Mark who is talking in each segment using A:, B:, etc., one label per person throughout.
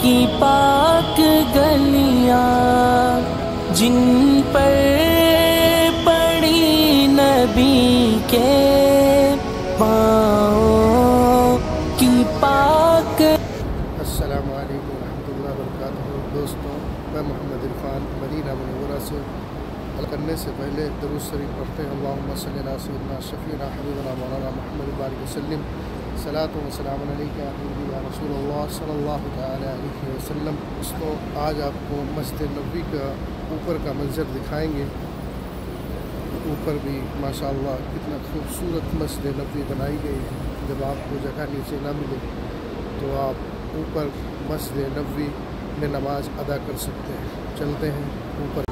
A: की पाक गलियां जिन पर पड़ी नबी के पाँव की पाक।
B: अस्सलामु अलैकुम रहमतुल्लाहि व बरकातुहू। दोस्तों, मैं मोहम्मद इरफान मदीना मुनव्वरा से करने से पहले दरूद शरीफ पढ़ते हैं। अल्लाहुम्मा सल्ली अला सय्यिदिना शफ़ीना हबीबना मौलाना मुहम्मद बारिक वसल्लम सलातो व सलामुन अलैका या रसूलल्लाह सल्लल्लाहु तआला अलैहि वसल्लम। दोस्तों, आज आपको मस्जिद नबवी का ऊपर का मंजर दिखाएंगे। ऊपर भी माशाअल्लाह कितना खूबसूरत मस्जिद नबवी बनाई गई है। जब आपको जगह नीचे ना मिले तो आप ऊपर मस्जिद नबवी में नमाज अदा कर सकते हैं। चलते हैं ऊपर।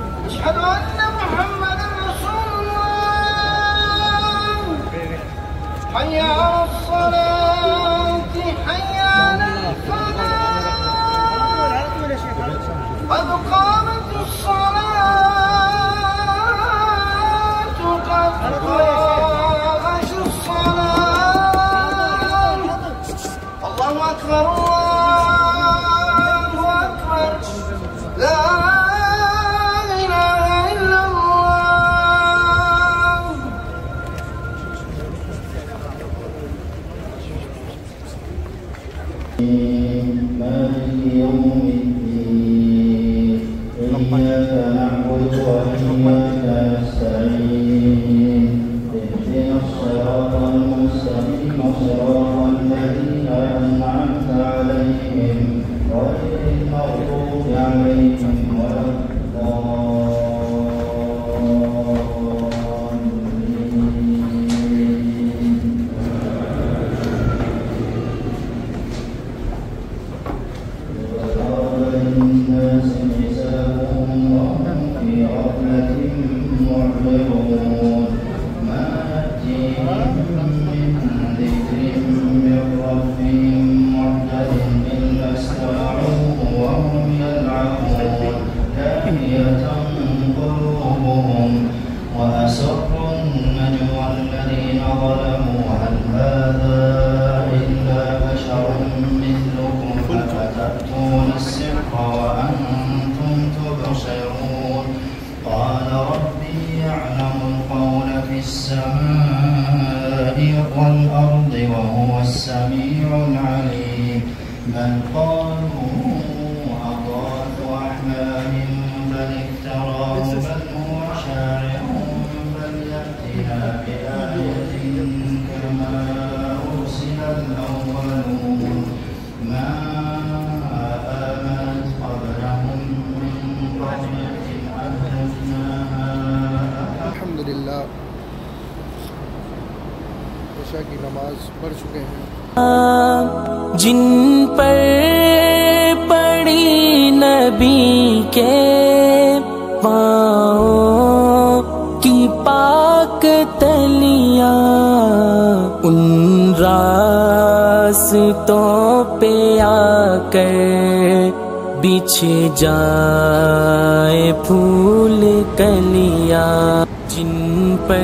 C: مالك يوم الدين إياك نعبد وإياك نستعين اهدنا الصراط المستقيم صراط الذين أنعمت عليهم غير المغضوب عليهم ولا وأسروا النجوى الذين ظلموا هل هذا إلا بشر مثلكم أفتأتون السحر وأنتم تبصرون قال ربي يعلم القول في السماء والأرض وهو السميع العليم بل قالوا أضغاث أحلام بل افتراه بل هو شاعر فليأتنا بآية كما أرسل الأولون ما آمنت قبلهم من قرية أهلكناها
B: अल्हम्दुलिल्लाह ईशा की नमाज पढ़ चुके हैं।
A: जिन पर पड़ी नबी के पाँव की पाक तलियां उन रास्तों पे आकर बिछे जाए फूल कलियां जिन पर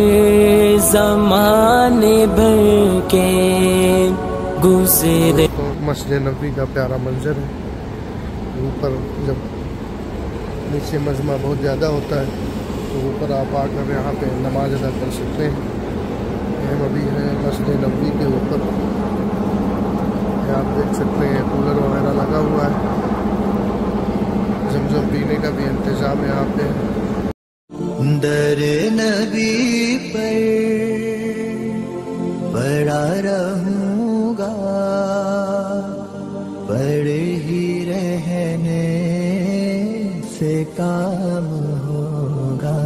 A: ज़माने भर के गुज़रे।
B: तो मस्जिद नबवी का प्यारा मंजर है। ऊपर जब नीचे मजमा बहुत ज़्यादा होता है तो ऊपर आप आकर यहाँ पे नमाज अदा कर सकते हैं। हम अभी हैं मस्जिद नबवी के ऊपर। आप देख सकते हैं कूलर वगैरह लगा हुआ है। ज़मज़म पीने का भी इंतज़ाम है यहाँ पे।
D: दर नबी पर पड़ा रहूँगा, पड़े ही रहने से काम होगा।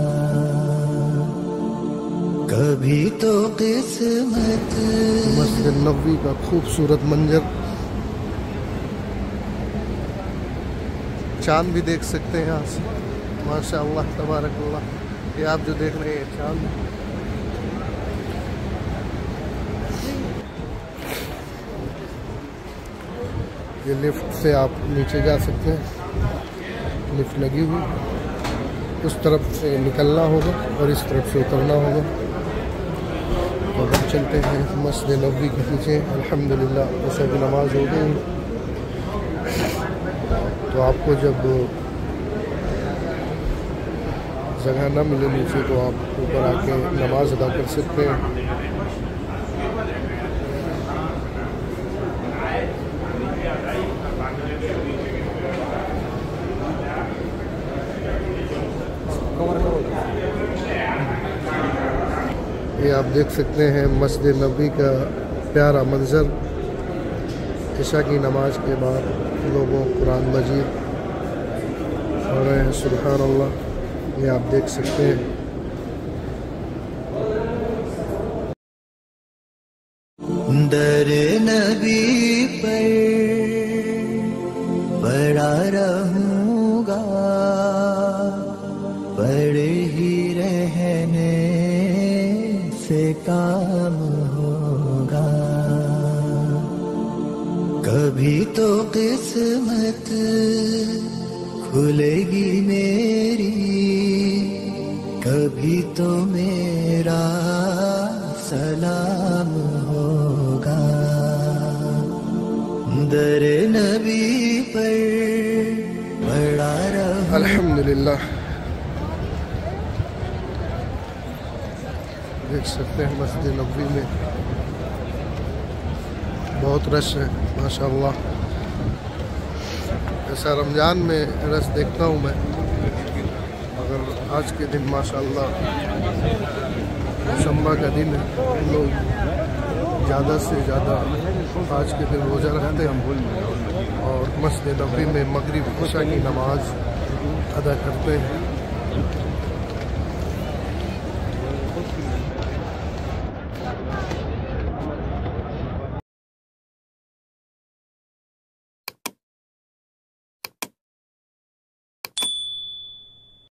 D: कभी तो किस्मत।
B: मस्जिद नबवी का खूबसूरत मंजर। चांद भी देख सकते हैं यहाँ से। माशाअल्लाह तबारकल्लाह। ये आप जो देख रहे हैं चांद। ये लिफ्ट से आप नीचे जा सकते हैं। लिफ्ट लगी हुई। उस तरफ से निकलना होगा और इस तरफ से उतरना होगा। तो हम चलते हैं मस्जिद नबवी के पीछे। अल्हम्दुलिल्लाह ऐसा की नमाज हो गई। तो आपको जब जगह न मिले नीचे तो आप ऊपर आके नमाज अदा कर सकते हैं। ये आप देख सकते हैं मस्जिद नबवी का प्यारा मंजर। इशा की नमाज के बाद लोगों कुरान मजीद पढ़ रहे हैं, सुभान अल्लाह। ये आप देख सकते हैं।
D: दर नबी पर पड़ा रहूँगा, पड़े ही रहने से काम होगा। कभी तो किस्मत खुलेगी मेरी, कभी तो मेरा सलाम होगा। दर नबी पर पड़ा रहूं।
B: अल्हम्दुलिल्लाह देख सकते हैं मस्जिद नबवी में बहुत रश है माशाअल्लाह। ऐसा रमज़ान में रश देखता हूँ मैं, मगर आज के दिन माशाअल्लाह शम्बा का दिन है, लोग ज़्यादा से ज़्यादा आज के दिन रोज़ा रखते हैं और मस्जिद नबवी में मगरिब इशा की नमाज अदा करते हैं।